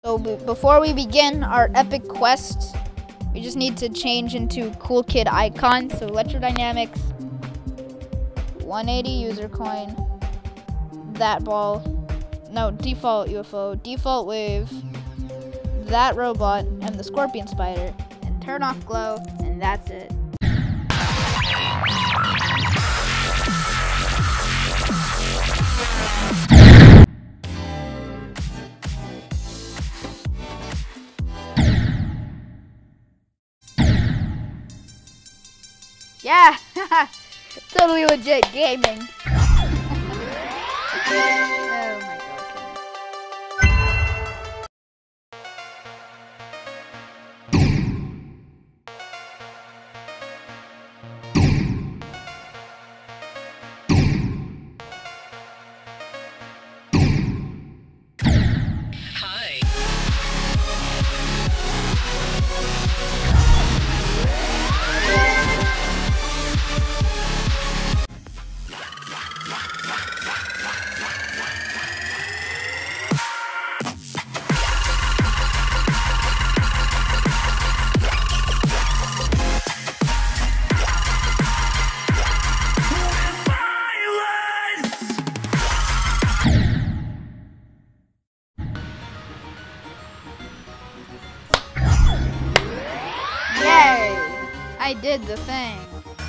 So before we begin our epic quest, we just need to change into cool kid icon. So electrodynamics, 180 user coin, that ball, no, default UFO, default wave, that robot, and the scorpion spider, and turn off glow, and that's it. Yeah, totally legit gaming. Oh my god. Hi. Yay! I did the thing.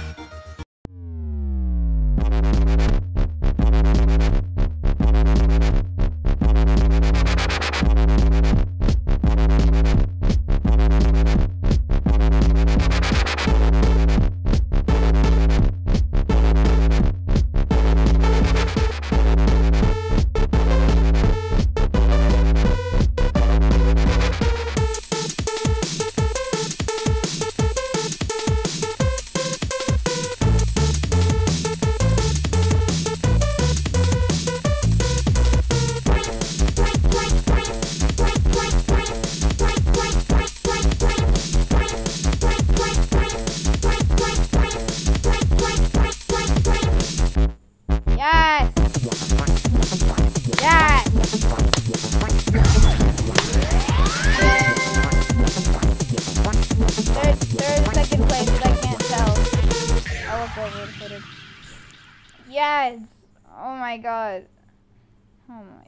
Yes! Yes! 2nd place, but I can't tell. I'll look over the footage. Yes! Oh my god. Oh my